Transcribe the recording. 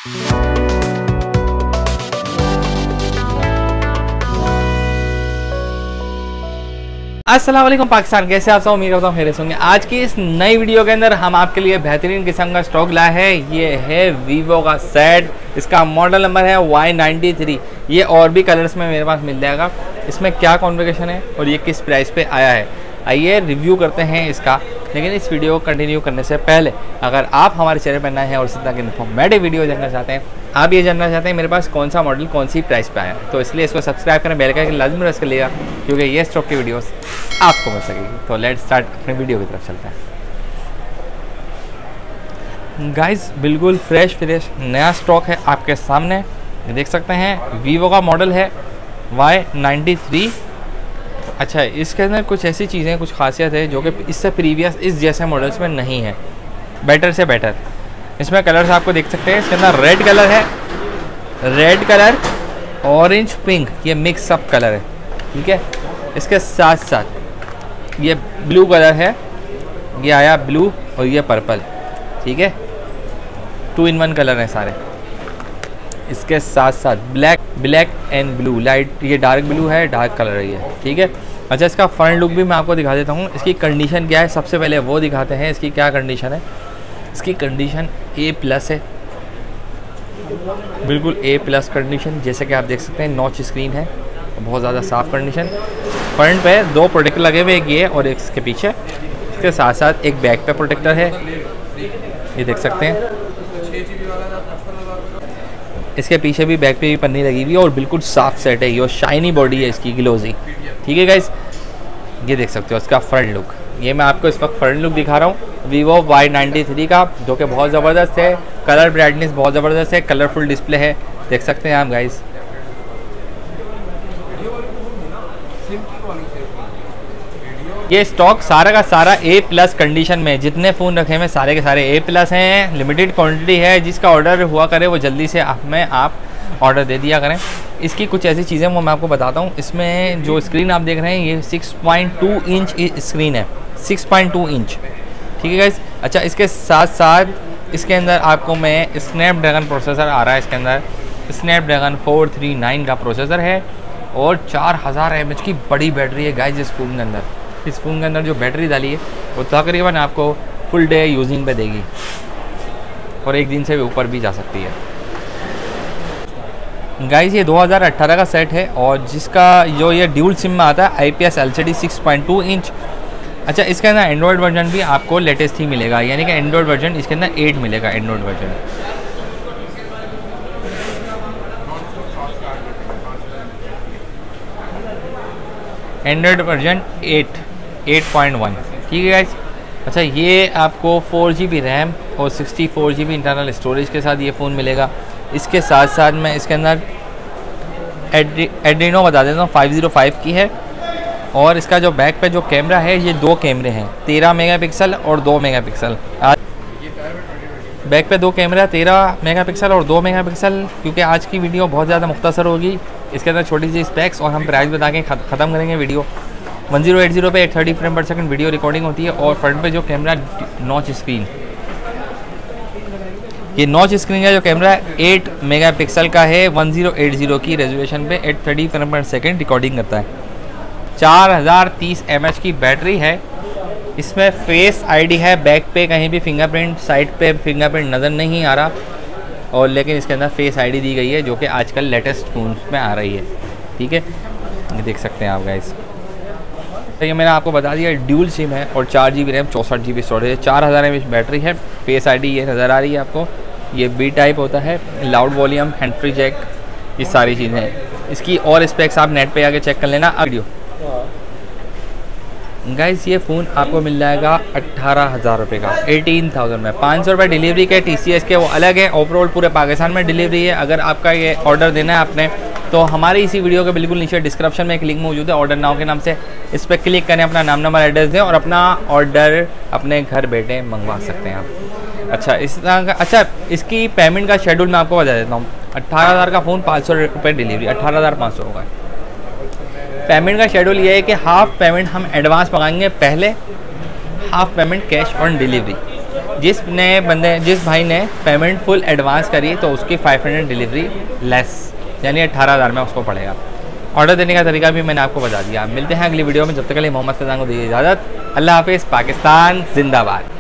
अस्सलाम वालेकुम पाकिस्तान, कैसे आप सब? उम्मीद करता हूँ खैरियत होंगे। आज की इस नई वीडियो के अंदर हम आपके लिए बेहतरीन किस्म का स्टॉक लाए हैं। ये है वीवो का सेट, इसका मॉडल नंबर है Y93। ये और भी कलर्स में मेरे पास मिल जाएगा। इसमें क्या कॉन्फ़िगरेशन है और ये किस प्राइस पे आया है, आइए रिव्यू करते हैं इसका। लेकिन इस वीडियो को कंटिन्यू करने से पहले अगर आप हमारे चैनल पर नए हैं और इस तरह के इन्फॉर्मेटिव वीडियो देखना चाहते हैं, आप ये जानना चाहते हैं मेरे पास कौन सा मॉडल कौन सी प्राइस पे आया है, तो इसलिए इसको सब्सक्राइब करें, बेल आइकन लाजमी प्रेस कर लिया, क्योंकि ये स्टॉक की वीडियोस आपको मिल सकेगी। तो लेट्स स्टार्ट, अपने वीडियो की तरफ चलते हैं। गाइस बिल्कुल फ्रेश नया स्टॉक है आपके सामने, ये देख सकते हैं। वीवो का मॉडल है Y93। अच्छा, इसके अंदर कुछ ऐसी चीज़ें, कुछ खासियत है जो कि इससे प्रीवियस इस जैसे मॉडल्स में नहीं है, बेटर से बेटर। इसमें कलर्स आपको देख सकते हैं। इसके अंदर रेड कलर है, रेड कलर, ऑरेंज, पिंक, ये मिक्स अप कलर है, ठीक है। इसके साथ साथ ये ब्लू कलर है, ये आया ब्लू और ये पर्पल, ठीक है। 2 in 1 कलर हैं सारे। इसके साथ साथ ब्लैक एंड ब्लू, लाइट, ये डार्क ब्लू है, डार्क कलर है ये, ठीक है। अच्छा, इसका फ्रंट लुक भी मैं आपको दिखा देता हूँ। इसकी कंडीशन क्या है, सबसे पहले वो दिखाते हैं। इसकी क्या कंडीशन है? इसकी कंडीशन A+ है, बिल्कुल A+ कंडीशन। जैसे कि आप देख सकते हैं, नॉच स्क्रीन है, बहुत ज़्यादा साफ़ कंडीशन। फ्रंट पे 2 प्रोटेक्टर लगे हुए, एक ये और एक इसके पीछे। इसके साथ साथ एक बैक पे प्रोटेक्टर है, ये देख सकते हैं। इसके पीछे भी बैक पे भी पन्नी लगी हुई है और बिल्कुल साफ सेट है ये, शाइनी बॉडी है इसकी, ग्लोजी, ठीक है गाइस। ये देख सकते हो इसका फ्रंट लुक। ये मैं आपको इस वक्त फ्रंट लुक दिखा रहा हूँ वीवो Y93 का, जो कि बहुत ज़बरदस्त है। कलर ब्राइटनेस बहुत ज़बरदस्त है, कलरफुल डिस्प्ले है, देख सकते हैं आप गाइस। ये स्टॉक सारा का सारा A+ कंडीशन में, जितने फ़ोन रखे हैं सारे के सारे A+ हैं। लिमिटेड क्वांटिटी है, जिसका ऑर्डर हुआ करे वो जल्दी से हमें आप ऑर्डर दे दिया करें। इसकी कुछ ऐसी चीज़ें वो मैं आपको बताता हूँ। इसमें जो स्क्रीन आप देख रहे हैं ये 6.2 इंच स्क्रीन है, 6.2 इंच, ठीक है गाइस। अच्छा, इसके साथ साथ इसके अंदर आपको मैं स्नैपड्रैगन प्रोसेसर आ रहा है। इसके अंदर स्नैपड्रैगन 439 का प्रोसेसर है और 4000 mAh की बड़ी बैटरी है गाइस इस फ़ोन के अंदर। इस फ़ोन के अंदर जो बैटरी डाली है वो तकरीबन आपको फुल डे यूजिंग पे देगी और एक दिन से भी ऊपर भी जा सकती है गाइस। ये 2018 का सेट है और जिसका जो ये ड्यूल सिम में आता है, IPS LCD 6.2 इंच। अच्छा, इसके अंदर एंड्रॉयड वर्जन भी आपको लेटेस्ट ही मिलेगा, यानी कि एंड्रॉयड वर्जन इसके अंदर 8 मिलेगा, एंड्रॉयड वर्जन। एंड्रॉयड वर्जन 8.1, ठीक है गाइस। अच्छा, ये आपको 4GB रैम और 64GB इंटरनल स्टोरेज के साथ ये फ़ोन मिलेगा। इसके साथ साथ मैं इसके अंदर एड्रीनो बता देता हूँ, 505 की है। और इसका जो बैक पे जो कैमरा है, ये 2 कैमरे हैं, 13 मेगापिक्सल और 2 मेगापिक्सल। बैक पे 2 कैमरा, 13 मेगापिक्सल और 2 मेगापिक्सल। क्योंकि आज की वीडियो बहुत ज़्यादा मुख्तसर होगी, इसके अंदर छोटी सी स्पेक्स और हम प्राइस बता के ख़त्म करेंगे वीडियो। 1080 पे 830 फ्रेम पर सेकंड वीडियो रिकॉर्डिंग होती है। और फ्रंट पे जो कैमरा नॉच स्क्रीन, ये नॉच स्क्रीन का जो कैमरा है 8 मेगापिक्सल का है, 1080 की रेजोल्यूशन पे 830 फ्रेम पर सेकंड रिकॉर्डिंग करता है। 4030 mAh की बैटरी है। इसमें फेस ID है, बैक पे कहीं भी फिंगरप्रिंट, साइड पे फिंगरप्रिंट नज़र नहीं आ रहा, और लेकिन इसके अंदर फेस ID दी गई है, जो कि आजकल लेटेस्ट फ़ोन में आ रही है, ठीक है। ये देख सकते हैं आप गाइस। तो ये मैंने आपको बता दिया, ड्यूल सिम है और 4GB रैम, 64GB स्टोरेज है, 4000 mAh बैटरी है। फेस ID ये नज़र आ रही है आपको। ये B टाइप होता है, loud volume, hand free jack, ये सारी चीज़ें हैं। इसकी और स्पेक्स आप नेट पे आके चेक कर लेना वीडियो। गाइस, ये फ़ोन आपको मिल जाएगा 18,000 रुपये का, 18,000 में। 500 रुपये डिलीवरी के, TCS के वो अलग है। ओवरऑल पूरे पाकिस्तान में डिलीवरी है। अगर आपका ये ऑर्डर देना है आपने, तो हमारी इसी वीडियो के बिल्कुल नीचे डिस्क्रिप्शन में एक लिंक मौजूद है ऑर्डर नाउ के नाम से, इस पर क्लिक करें, अपना नाम नंबर एड्रेस दें और अपना ऑर्डर अपने घर बैठे मंगवा सकते हैं आप। अच्छा, इस तरह का। अच्छा, इसकी पेमेंट का शेड्यूल मैं आपको बता देता हूँ। 18,000 का फ़ोन, 500 रुपये डिलीवरी, 18,500 होगा। पेमेंट का शेड्यूल ये है कि हाफ़ पेमेंट हम एडवांस मंगाएंगे पहले, half payment cash on delivery. जिस भाई ने पेमेंट फुल एडवांस करी तो उसकी 500 डिलीवरी लेस, यानी 18,000 में उसको पड़ेगा। ऑर्डर देने का तरीका भी मैंने आपको बता दिया। मिलते हैं अगली वीडियो में, जब तक के लिए मोहम्मद फैज़ान को दीजिए इजाज़त। अल्लाह हाफिज़। पाकिस्तान जिंदाबाद।